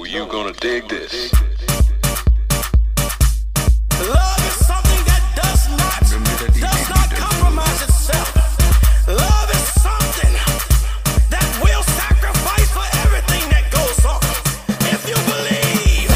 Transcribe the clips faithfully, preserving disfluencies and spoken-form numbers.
you gonna dig this. Love is something that does not, does not compromise itself. Love is something that will sacrifice for everything that goes on. If you believe.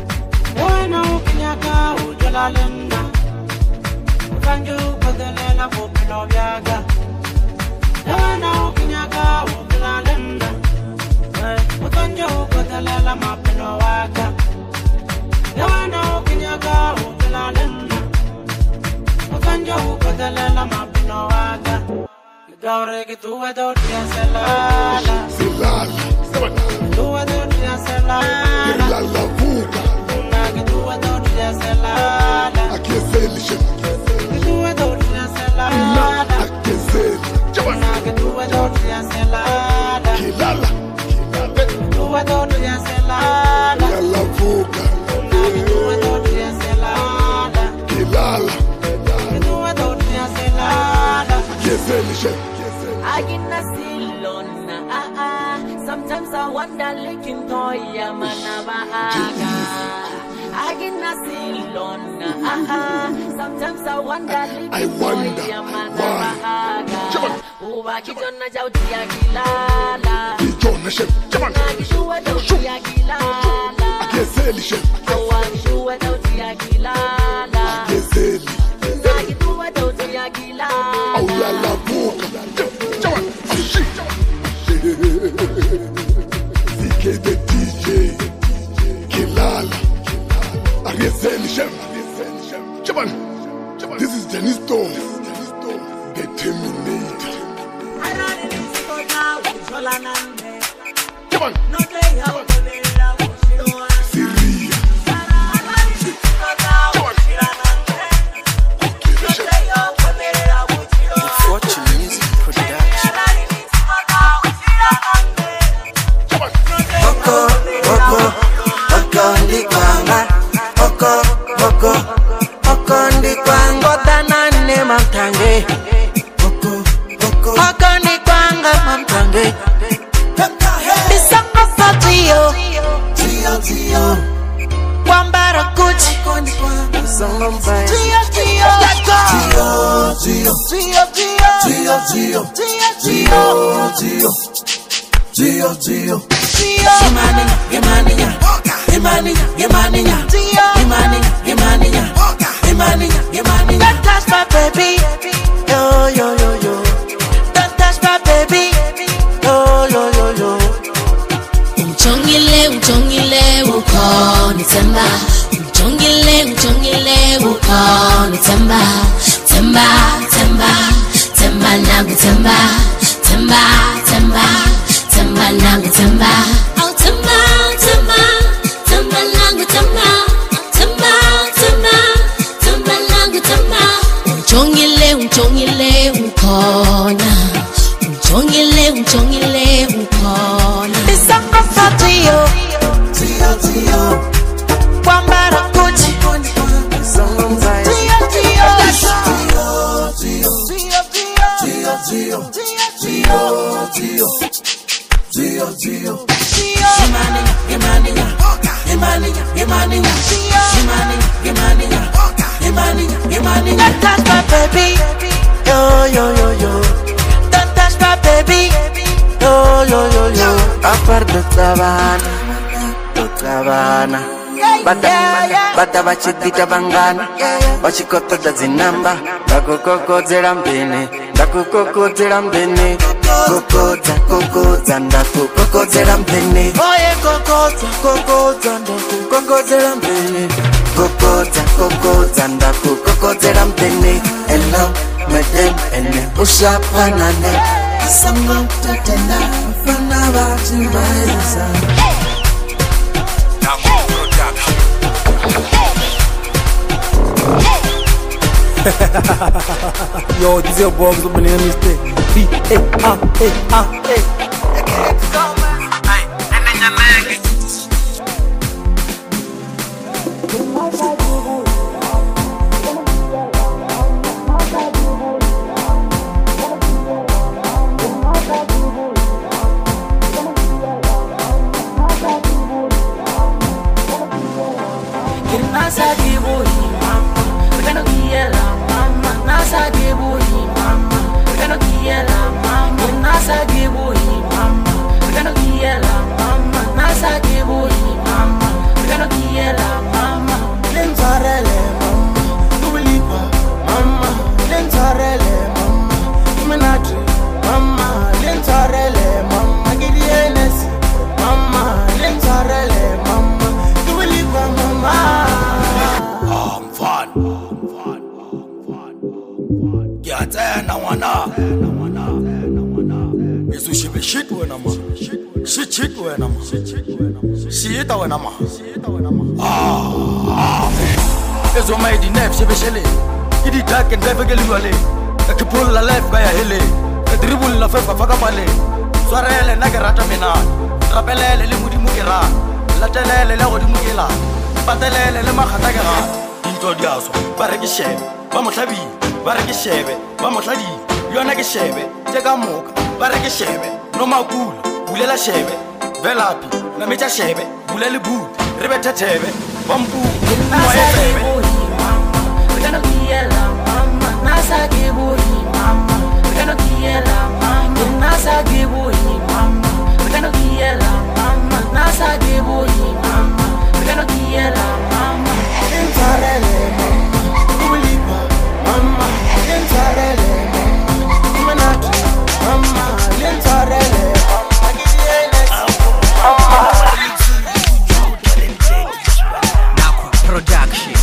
Bueno, Kinyaka, Ujolalenda, Kanju, Kodelela, no viaga. Yawana ukinyaga ukilalenda. Utonjo ukotalela mapeno waka. Yawana ukinyaga ukilalenda. Utonjo ukotalela mapeno waka. Gaure que tu ador te selala. Selala. Tu ador te selala. Selala buga. Que tu ador te selala. Aqui é Zelixem. Que tu ador te selala. Aqui é Zelixem. Que tu ador te selala. Kilala. Tu ador te selala. Selala buga. Que tu ador te selala. Kilala. Que tu ador te selala. Aqui é Zelixem. I get a silona, ah ah. Sometimes I wonder, licking toy, manava. I get a silona, ah ah. Sometimes I wonder, licking toy, manava. Uba kijona jauti agilala. Kijona shem, jaman. Nagishua jauti agilala. Aqui é Zelixem. Awagishua jauti agilala. Aqui é Zelixem. Nagishua jauti agilala. Aulala buga. Jaman. Zike the D J Kilala Aqui é Zelixem. Jaman. This is Janisto, the Terminator. Jaman. Syria. Don't touch my baby, yo yo yo yo. Don't touch my baby, yo yo yo yo. Uchongile, uchongile, uko nitemba. Uchongile, uchongile, uko nitemba. Temba, temba, temba nangu temba. Temba, temba, temba nangu temba. Oh temba, temba, temba nangu temba. Temba, temba, temba nangu temba. Uchongile, uchongile, ukona. Uchongile, uchongile, ukona. Isanga fatio, tio tio. Kwambara kuchi, tio tio. Tio tio, tio tio, tio tio. Yemania, Yemania, Yemania, Yemania, Yemania, Yemania, Yemania, Yemania. Don't touch my baby, yo yo yo yo. Don't touch my baby, yo yo yo yo. Aparte tabana, tabana. Bata, bata bachitita bangana, bachikoto da zinamba, bakukoko zerambene, bakukoko zerambene, kokoza, kokoza, ndakukoko zerambene. Oye kokoza, kokoza, ndakukoko zerambene, kokoza, kokoza, ndakukoko zerambene. Hello, madam, ene ushapanane, isango tatenda, fana bachibaisa. Yo, this is your boy, who's opening a mistake. B A R A R A. Mama, we're gonna Kiatena wana Yesu shibe shit wena ma Shit shit wena ma Shita wena ma Ah Ezo maidi nef shibe shele Idi dark and drive geli wale Akipull la life kaya hele Dribble la fefa faka pale Swarele nagerata mina Rapelele le mudi mukera Latelele le godi mukela Patelele le Makhadzi Into diaso bareki shebe ba mohlabi bareki shebe ba mohladi yona ke shebe teka moka bareki shebe no makula bulela shebe velapi na mecha shebe bulele boot re betethebe bampu moyebe mama gonna kiela mama nasa giburi mama gonna kiela mama nasa giburi mama gonna kiela mama nasa giburi mama gonna kiela mama entarele mama ulipa mama entarele mama manati mama entarele mama gidiene mama Naku production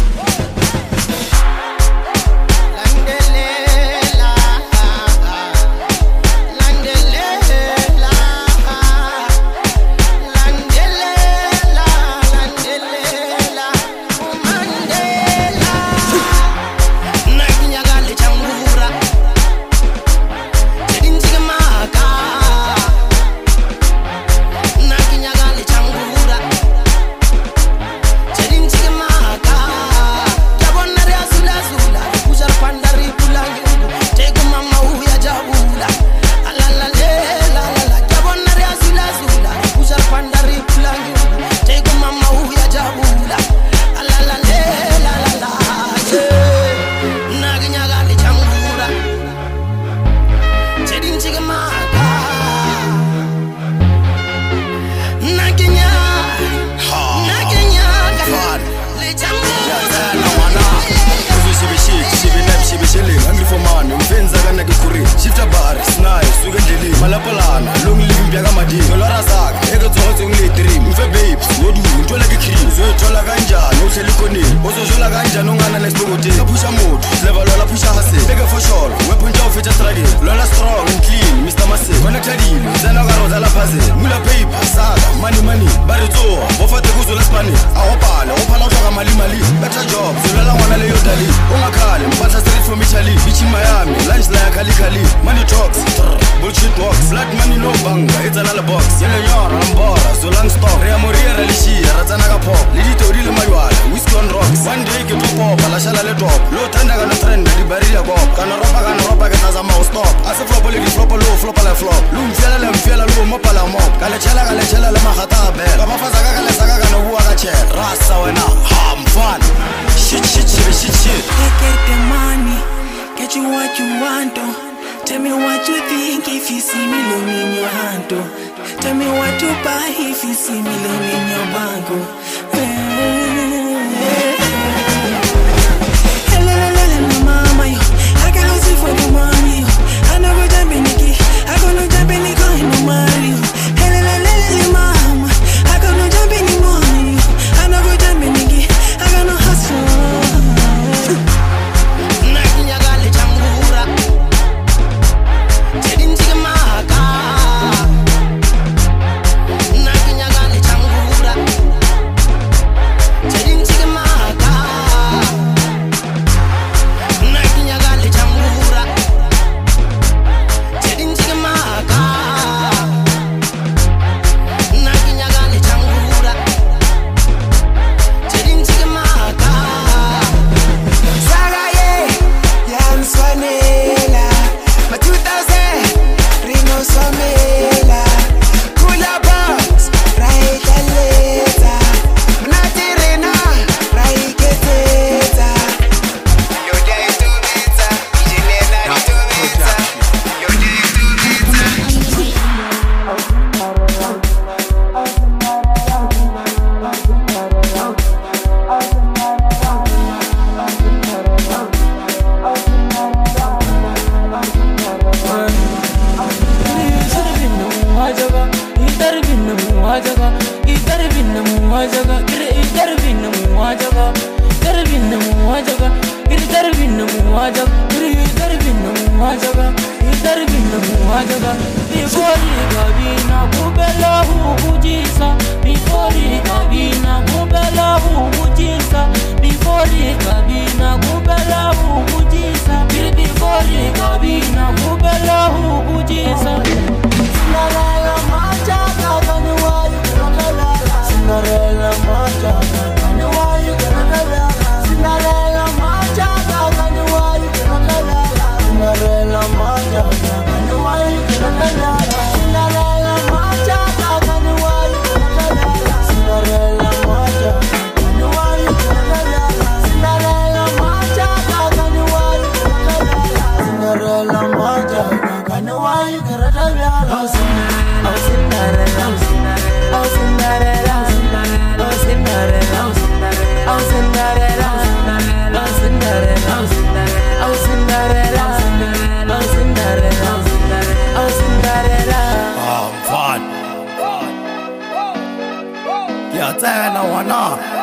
binna muwajaga idar binna muwajaga bifori kabina kubela hukujisa bifori kabina kubela hukujisa bifori kabina kubela hukujisa bifori kabina kubela hukujisa Cinderella majaga kani wayu kanala Cinderella majaga kani wayu kanala Cinderella majaga kani wayu kanala Cinderella majaga kani wayu kanala Cinderella majaga kani wayu kanala Cinderella majaga kani wayu kanala Cinderella majaga kani wayu kanala Cinderella majaga kani wayu kanala Oh Cinderella, oh Cinderella, oh Cinderella, oh Cinderella, oh Cinderella, oh Cinderella, oh Cinderella, oh Cinderella. Ah, fun. Yeah, tena wana.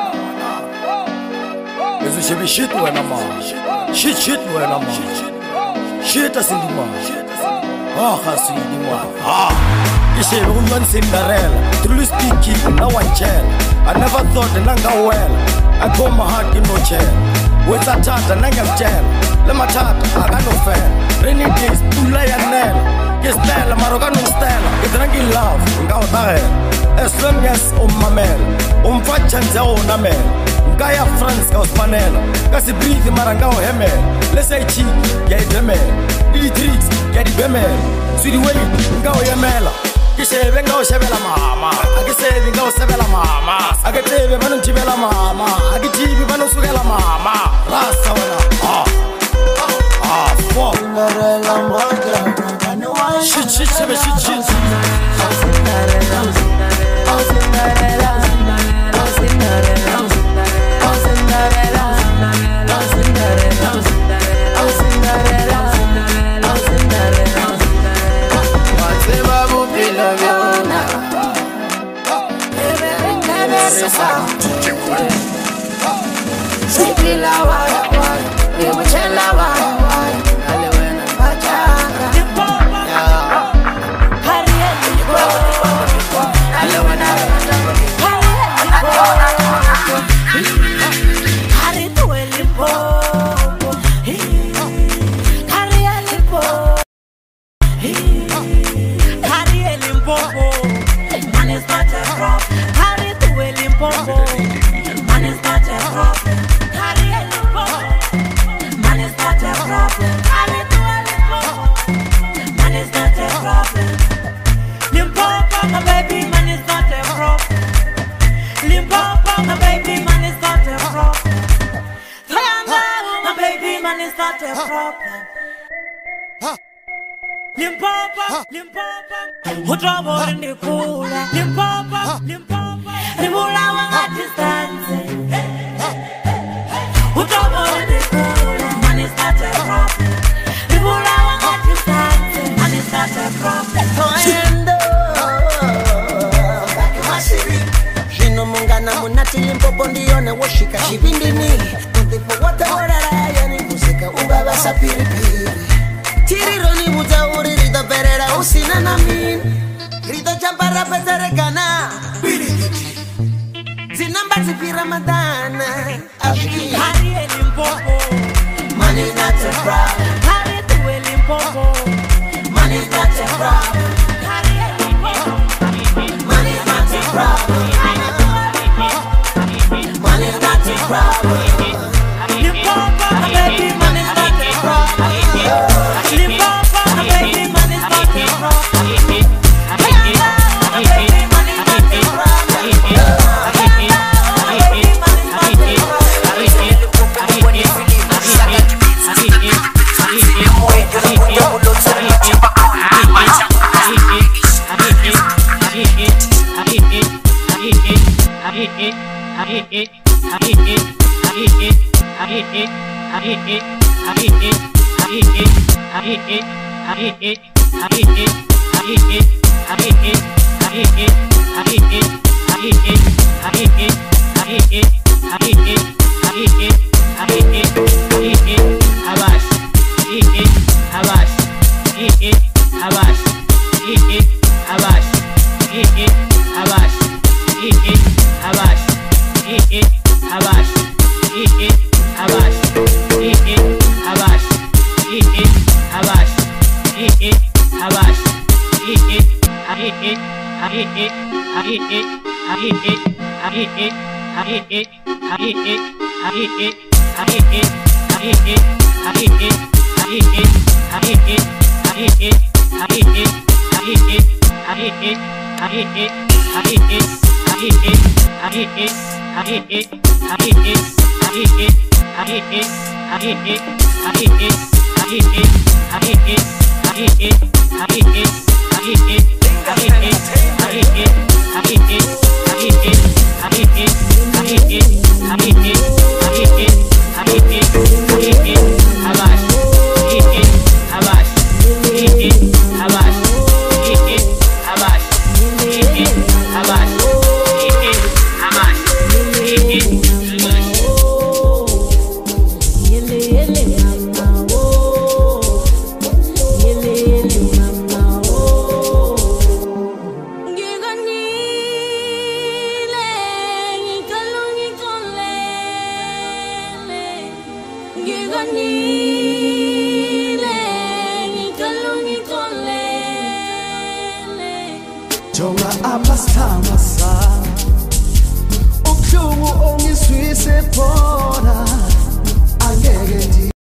Yesu shebi shit wena ma. Shit shit wena ma. Shit asindi ma. Ah, khasidi ma. Ah. Ishe unwan Cinderella. Truly speaking, no one chill. I never thought that nanga well. I got my heart in no chair. With a tata nanga jail. Let my tata, I got no fair. Rainy days, Tula and N E L. Yes, Stella, Marocano Stella. It's ranking love, Ngao Dahe. As long as um mamel. Um fachanza o namel. Gaya France ka Spanella. Kasi breathe marangao hemel. Let's say cheek, get the mel. Dili tricks, get the bemel. See the way, Ngao yamela. Kisebe ngao shebela mama. Akisebe ngao sebela mama. Akitebe banu chibela mama. Akitibi banu sugela mama. Rasta wana. Ah. Ah, fuck. Cinderella majaga kani wayu Shit, shit, shit, shit, shit. Oh Cinderella, oh Cinderella, oh Cinderella, oh Cinderella, oh Cinderella, oh Cinderella, oh Cinderella. Whatever you feel of you now, never, never stop. Simply la waya waya, we will tell la waya waya. Alewena majaga, Limpopo, Limpopo, who trouble in the cooler. Limpopo, Limpopo, Rimula wanga distance. Who trouble in the cooler, man is not a problem. Rimula wanga distance, man is not a problem. Toendo Baki masiri Jino mungana munati Limpopo ndione washika shibindini Ndipo wote warara yani muzika ubaba sapiripiri Tiriro ni mutauri rito perera usina na min Rito champara pesere kana Zinamba zipi ramadana Afiki Hari e Limpopo, man is not a problem Hari tu e Limpopo, Man is not a problem Hari e Limpopo, Man is not a problem Man is not a problem Limpopo, my baby, man is not a problem. Limpopo, my baby, man is not a problem. My baby, man is not a problem. My baby, man is not a Abash. abash, eh eh, abash, eh eh, eh eh, eh eh, eh eh, eh eh, eh eh, eh eh, eh eh, eh eh, eh eh, Jonga abastama sa Ubuhlungu ongiswise khona angeke